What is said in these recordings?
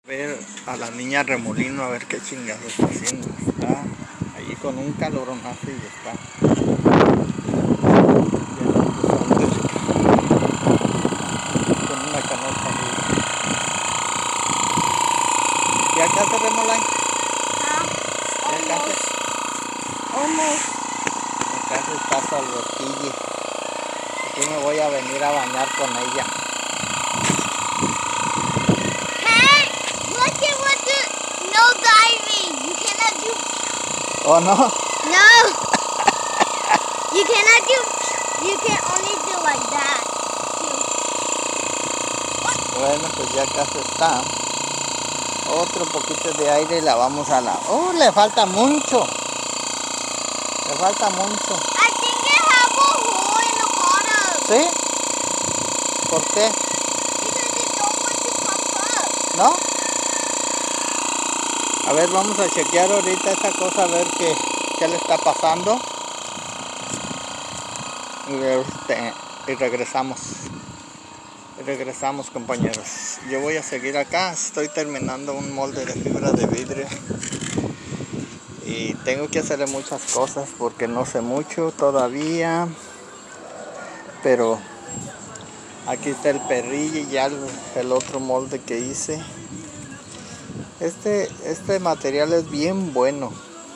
Ver a la niña Remolino, a ver qué chingados está haciendo. Está allí con un caloronazo y está con una canasta. ¿Ya acá se Remolay? ¿Ya acá acá se está salvatille? Aquí me voy a venir a bañar con ella. Oh no? No! You cannot do, you can only do like that. Bueno, pues ya casi está. Otro poquito de aire y la vamos a la... ¡Oh, le falta mucho! Le falta mucho. I think it have a hole in the bottom. ¿Sí? ¿Por qué? Because it don't want to pump up. ¿No? A ver, vamos a chequear ahorita esta cosa, a ver qué le está pasando. Y regresamos. Regresamos, compañeros. Yo voy a seguir acá. Estoy terminando un molde de fibra de vidrio. Y tengo que hacerle muchas cosas porque no sé mucho todavía. Pero aquí está el perrillo y ya el otro molde que hice. Este material es bien bueno.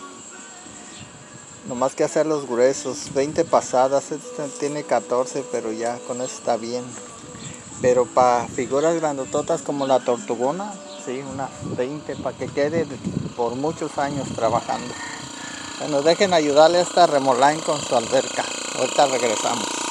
Nomás que hacer los gruesos. 20 pasadas. Este tiene 14, pero ya con eso está bien. Pero para figuras grandototas como la tortugona, sí, unas 20 para que quede por muchos años trabajando. Bueno, dejen ayudarle a esta Remolay con su alberca. Ahorita regresamos.